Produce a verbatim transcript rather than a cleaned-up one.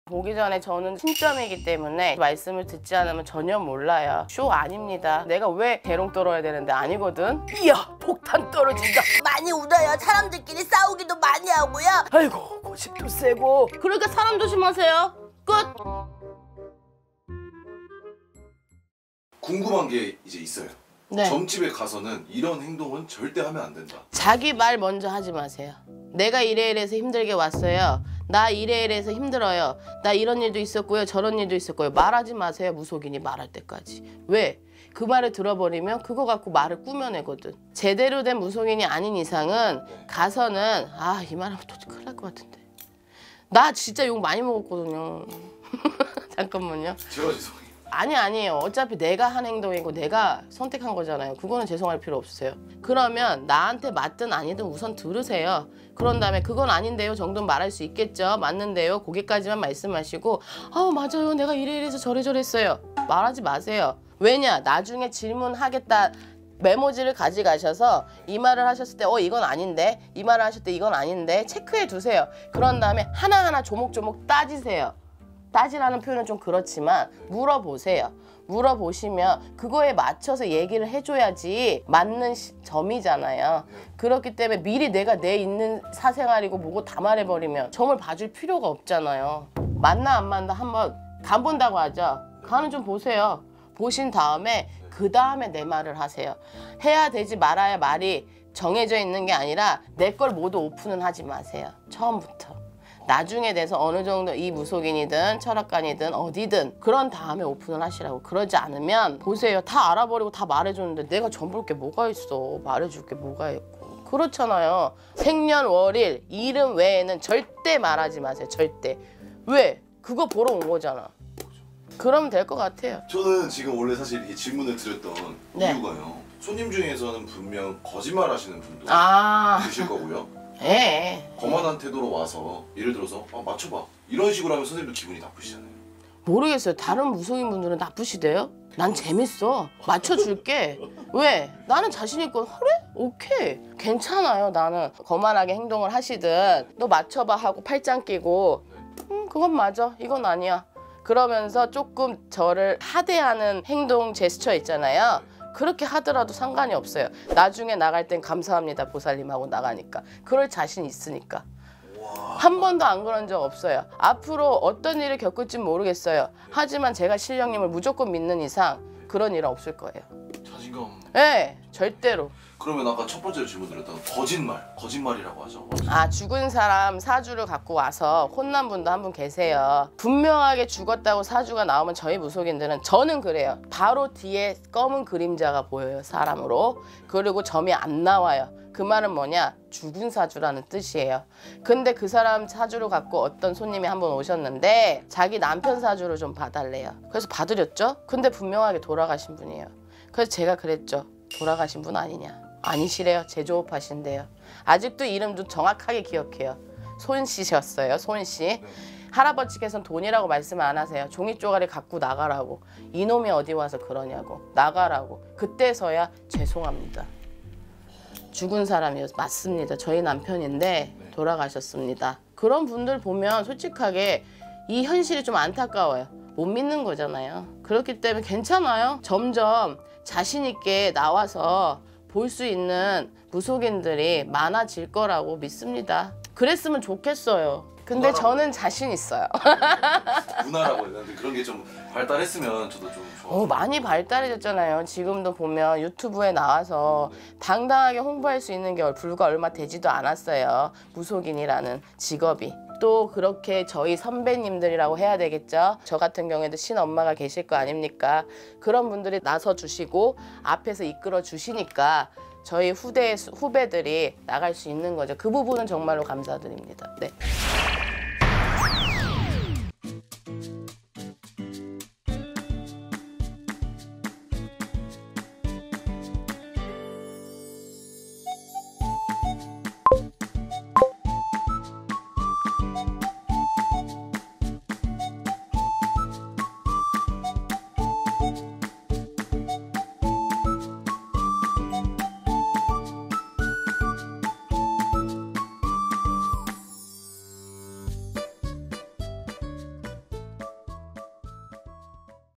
보기 전에 저는 신점이기 때문에 말씀을 듣지 않으면 전혀 몰라요. 쇼 아닙니다. 내가 왜 대롱 떨어야 되는데 아니거든. 이야 폭탄 떨어진다. 많이 울어요. 사람들끼리 싸우기도 많이 하고요. 아이고 고집도 세고. 그러니까 사람 조심하세요. 끝. 궁금한 게 이제 있어요. 네. 점집에 가서는 이런 행동은 절대 하면 안 된다. 자기 말 먼저 하지 마세요. 내가 이래 이래서 힘들게 왔어요. 나 이래 이래서 힘들어요. 나 이런 일도 있었고요. 저런 일도 있었고요. 말하지 마세요. 무속인이 말할 때까지. 왜? 그 말을 들어버리면 그거 갖고 말을 꾸며내거든. 제대로 된 무속인이 아닌 이상은 가서는 아, 이 말하면 도대체 큰일 날 것 같은데. 나 진짜 욕 많이 먹었거든요. 잠깐만요. 제가 죄송해요. 아니 아니에요. 어차피 내가 한 행동이고 내가 선택한 거잖아요. 그거는 죄송할 필요 없으세요. 그러면 나한테 맞든 아니든 우선 들으세요. 그런 다음에 그건 아닌데요 정도는 말할 수 있겠죠. 맞는데요 거기까지만 말씀하시고 아 맞아요 내가 이래 이래서 저래 저래 했어요. 말하지 마세요. 왜냐 나중에 질문하겠다 메모지를 가져가셔서 이 말을 하셨을 때 어 이건 아닌데 이 말을 하셨을 때 이건 아닌데 체크해 두세요. 그런 다음에 하나하나 조목조목 따지세요. 따지라는 표현은 좀 그렇지만 물어보세요. 물어보시면 그거에 맞춰서 얘기를 해줘야지 맞는 시, 점이잖아요. 그렇기 때문에 미리 내가 내 있는 사생활이고 뭐고 다 말해버리면 점을 봐줄 필요가 없잖아요. 맞나 안 맞나 한번 간 본다고 하죠. 간은 좀 보세요. 보신 다음에 그 다음에 내 말을 하세요. 해야 되지 말아야 말이 정해져 있는 게 아니라 내 걸 모두 오픈은 하지 마세요. 처음부터. 나중에 돼서 어느 정도 이 무속인이든 철학관이든 어디든 그런 다음에 오픈을 하시라고. 그러지 않으면 보세요. 다 알아버리고 다 말해줬는데 내가 전볼 게 뭐가 있어. 말해줄 게 뭐가 있고. 그렇잖아요. 생년월일, 이름 외에는 절대 말하지 마세요. 절대. 왜? 그거 보러 온 거잖아. 그러면 될 것 같아요. 저는 지금 원래 사실 이 질문을 드렸던 네. 이유가요. 손님 중에서는 분명 거짓말 하시는 분도 아. 계실 거고요. 예. 거만한 태도로 와서 예를 들어서 아, 맞춰봐 이런 식으로 하면 선생님도 기분이 나쁘시잖아요. 모르겠어요. 다른 무속인 분들은 나쁘시대요? 난 재밌어. 맞춰줄게. 왜? 나는 자신 있고 그래? 오케이. 괜찮아요. 나는 거만하게 행동을 하시든 너 맞춰봐 하고 팔짱 끼고 음 그건 맞아. 이건 아니야. 그러면서 조금 저를 하대하는 행동 제스처 있잖아요. 그렇게 하더라도 상관이 없어요. 나중에 나갈 땐 감사합니다 보살님하고 나가니까. 그럴 자신 있으니까. 한 번도 안 그런 적 없어요. 앞으로 어떤 일을 겪을지 모르겠어요. 하지만 제가 신령님을 무조건 믿는 이상 그런 일은 없을 거예요. 자신감. 네, 절대로. 그러면 아까 첫 번째로 질문 드렸던 거짓말, 거짓말이라고 하죠. 아 죽은 사람 사주를 갖고 와서 혼난 분도 한 분 계세요. 분명하게 죽었다고 사주가 나오면 저희 무속인들은 저는 그래요. 바로 뒤에 검은 그림자가 보여요. 사람으로. 그리고 점이 안 나와요. 그 말은 뭐냐? 죽은 사주라는 뜻이에요. 근데 그 사람 사주를 갖고 어떤 손님이 한 번 오셨는데 자기 남편 사주를 좀 봐달래요. 그래서 봐드렸죠. 근데 분명하게 돌아가신 분이에요. 그래서 제가 그랬죠. 돌아가신 분 아니냐. 아니시래요. 제조업 하신대요. 아직도 이름도 정확하게 기억해요. 손씨셨어요. 손씨. 네. 할아버지께서는 돈이라고 말씀 안 하세요. 종이 쪼가리 갖고 나가라고. 이놈이 어디 와서 그러냐고. 나가라고. 그때서야 죄송합니다. 죽은 사람이요. 맞습니다. 저희 남편인데 돌아가셨습니다. 그런 분들 보면 솔직하게 이 현실이 좀 안타까워요. 못 믿는 거잖아요. 그렇기 때문에 괜찮아요. 점점 자신 있게 나와서 볼 수 있는 무속인들이 많아질 거라고 믿습니다. 그랬으면 좋겠어요. 근데 저는 자신 있어요. 문화라고 했는데 그런 게 좀 발달했으면 저도 좀 좋아요. 어, 많이 발달해졌잖아요. 지금도 보면 유튜브에 나와서 당당하게 홍보할 수 있는 게 불과 얼마 되지도 않았어요. 무속인이라는 직업이. 또 그렇게 저희 선배님들이라고 해야 되겠죠. 저 같은 경우에도 신엄마가 계실 거 아닙니까? 그런 분들이 나서 주시고 앞에서 이끌어 주시니까 저희 후대 후배들이 나갈 수 있는 거죠. 그 부분은 정말로 감사드립니다. 네.